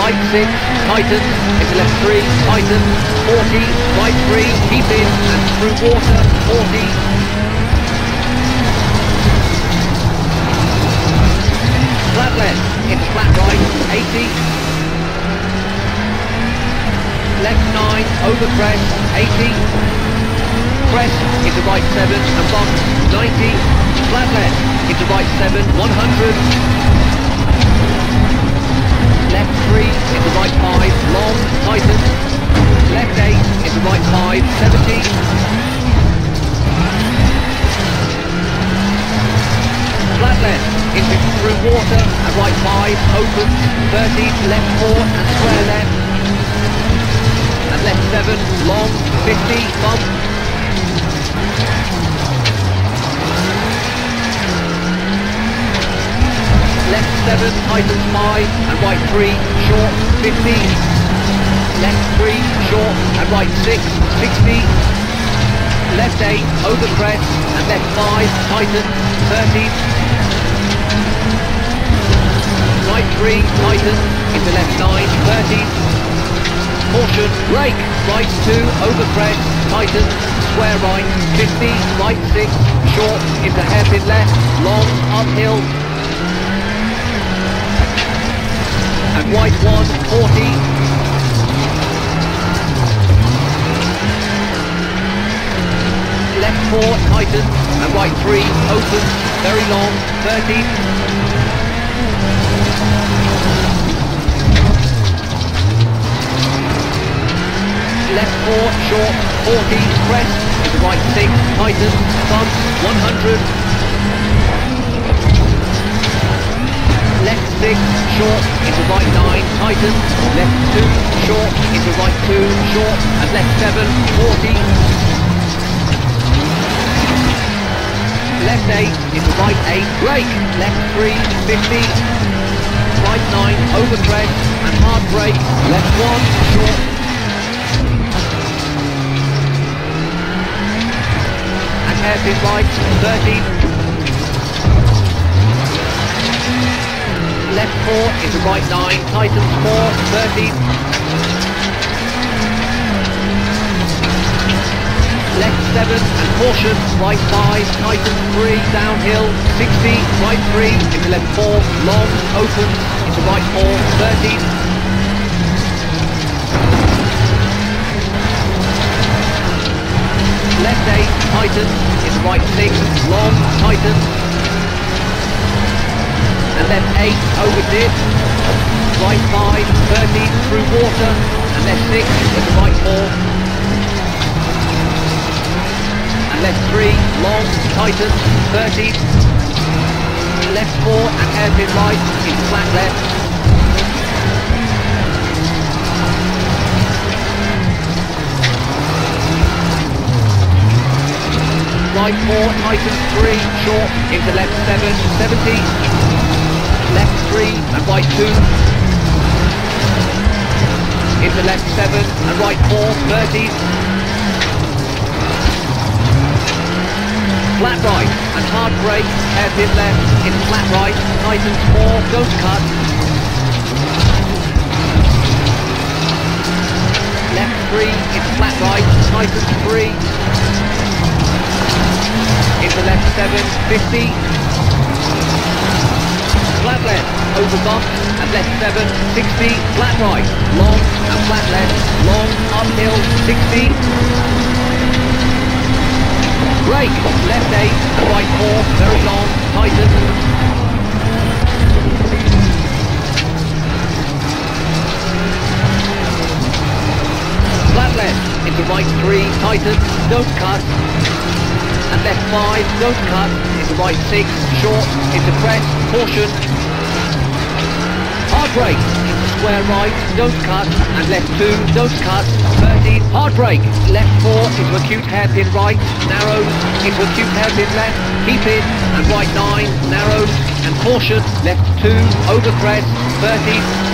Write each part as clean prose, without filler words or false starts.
right 6, tightens, into left 3, tightens, 40, right 3, keep in, and through water, 40. Flat left, into flat right, 80. Left 9, over crest, 80. Crest, into right 7, and bump, 90. Flat left, into right 7, 100. Left 3, into right 5, long, tighten. Left 8, into right 5, 70. Flat left, into through water, and right 5, open, 30, left 4, and square left. And left 7, long, 50, bump. Left 7, tightens 5, and right 3, short, 50. Left 3, short, and right 6, 60. Left 8, over crest, and left 5, tighten, 30. Right 3, tighten, into left 9, 30. Caution, brake, right 2, over crest, tighten, square right, 50, right 6, short, into hairpin left, long, uphill. And right 1, 40. Left 4, tighten, and right 3, open, very long, 30. Left 4, short, 40, crest, into right 6, tighten, bump, 100. Left 6, short, into right 9, tighten, left 2, short, into right 2, short, and left 7, 40. Left 8, into right 8, brake, left 3, 50. Right 9, over crest, and hard brake, left 1, short. And hairpin right, 30. Left 4 into right 9, tightens 4, 30. Left 7 and caution, right 5, tightens 3, downhill, 60, right 3, into left 4, long, opens, into right 4, 30. Left 8, tightens, into right 6, long, tightens. And left 8, over dip, right 5, 30, through water, and left 6, into right 4. And left 3, long, tighten, 30. Left 4, and hairpin right, into flat left. Right 4, tightens 3, short, into left 7, 70. Left 3 and right 2. Into left 7 and right 4, 30. Flat right and hard brake, hairpin left, into flat right, tightens 4, don't cut. Left 3, into flat right, tightens 3. Into left 7, 50. Flat left, over bump, and left 7, 60, flat right, long, and flat left, long, uphill, 60. Brake, left 8, and right 4, very long, tighten. Flat left, into right 3, tighten, don't cut. And left 5, don't cut, into right 6, short, into crest, caution. Hard brake, into square right, don't cut, and left 2, don't cut, 30, hard brake, left 4, into acute hairpin right, narrows, into acute hairpin left, keep in, and right 9, narrows, and caution, left 2, over crest, 30.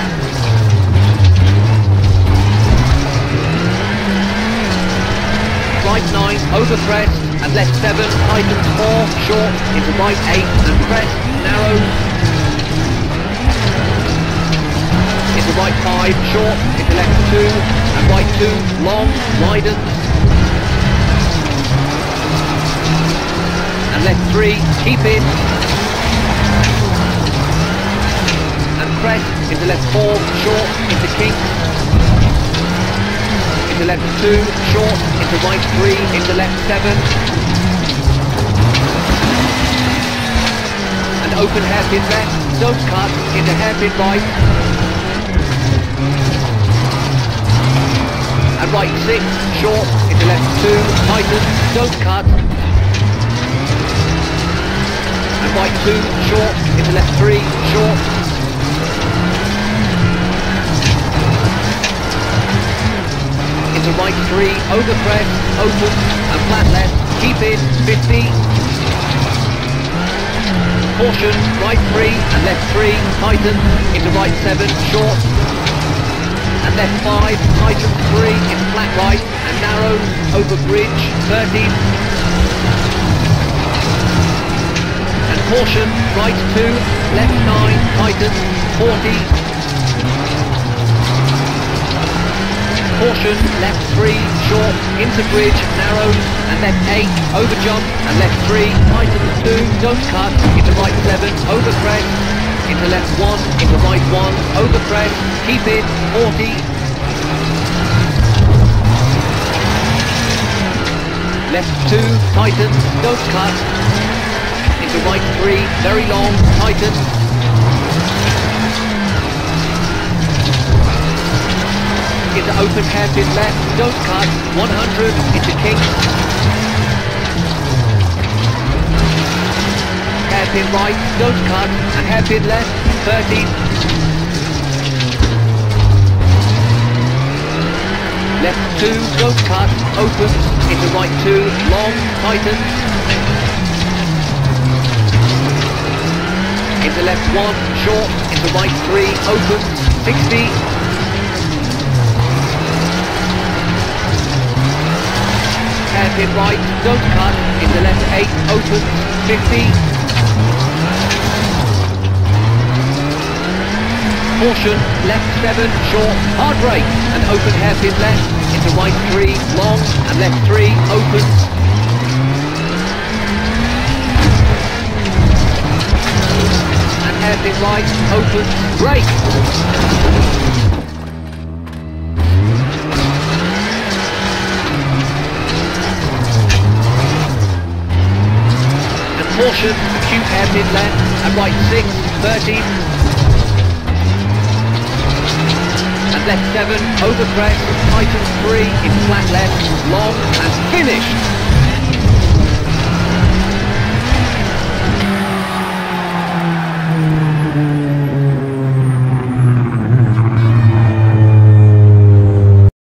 Right 9, over crest, and left 7, tightens 4, short, into right 8, and crest, narrows. Into right 5, short, into left 2, and right 2, long, widens. And left 3, keep in. And crest, into left 4, short, into kinks. Into left 2, short, into right 3, into left 7. And open hairpin left, don't cut, into hairpin right. And right 6, short, into left 2, tighten, don't cut. And right 2, short, into left 3, short. Into right 3, over crest, open, and flat left, keep in, 50. Caution, right 3 and left 3, tighten, into right 7, short. And left 5, tighten 3, into flat right, and narrow, over bridge, 30. And caution, right 2, left 9, tighten, 40. Caution, left 3, short, into bridge, narrows, and left 8, over jump, and left 3, tighten 2, don't cut, into right 7, over crest, into left 1, into right 1, over crest, keep in, 40. Left 2, tighten, don't cut, into right 3, very long, tighten. Into open hairpin left, don't cut, 100, into kinks. Hairpin right, don't cut, and hairpin left, 30. Left 2, don't cut, open, into right 2, long, tighten. Into left 1, short, into right 3, open, 60. Hairpin right, don't cut, into left 8, open, 50. Caution, left 7, short, hard brake, and open hairpin left, into right 3, long, and left 3, open. And hairpin right, open, brake. Caution, acute hairpin left, and right 6, 30. And left 7, over crest, tighten 3, in flat left, long, and finish.